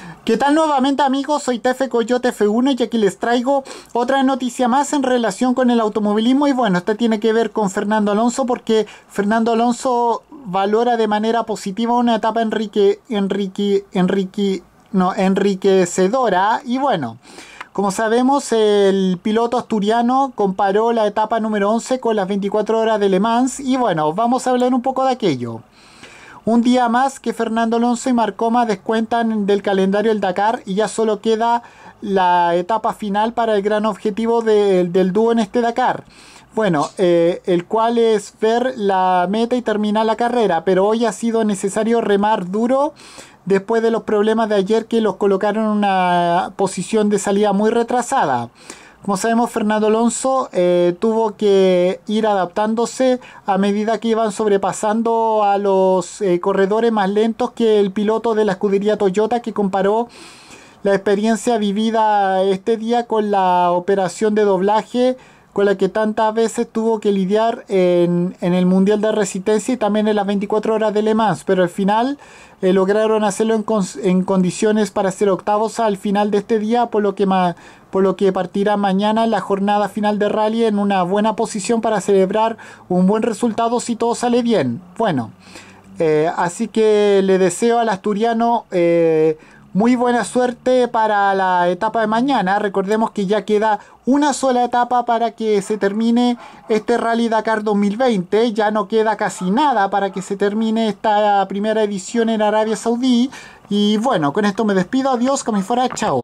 ¿Qué tal nuevamente amigos? Soy Tefe Coyote F1 y aquí les traigo otra noticia más en relación con el automovilismo y bueno, esta tiene que ver con Fernando Alonso porque Fernando Alonso valora de manera positiva una etapa enriquecedora y bueno, como sabemos el piloto asturiano comparó la etapa número 11 con las 24 horas de Le Mans y bueno, vamos a hablar un poco de aquello. Un día más que Fernando Alonso y Marcoma descuentan del calendario el Dakar y ya solo queda la etapa final para el gran objetivo del dúo en este Dakar. Bueno, el cual es ver la meta y terminar la carrera, pero hoy ha sido necesario remar duro después de los problemas de ayer que los colocaron en una posición de salida muy retrasada. Como sabemos, Fernando Alonso tuvo que ir adaptándose a medida que iban sobrepasando a los corredores más lentos que el piloto de la escudería Toyota, que comparó la experiencia vivida este día con la operación de doblaje con la que tantas veces tuvo que lidiar en el Mundial de Resistencia y también en las 24 horas de Le Mans, pero al final lograron hacerlo en condiciones para ser octavos al final de este día, por lo que partirá mañana en la jornada final de rally en una buena posición para celebrar un buen resultado si todo sale bien. Bueno, así que le deseo al asturiano muy buena suerte para la etapa de mañana. Recordemos que ya queda una sola etapa para que se termine este Rally Dakar 2020. Ya no queda casi nada para que se termine esta primera edición en Arabia Saudí. Y bueno, con esto me despido. Adiós, como si fuera chao.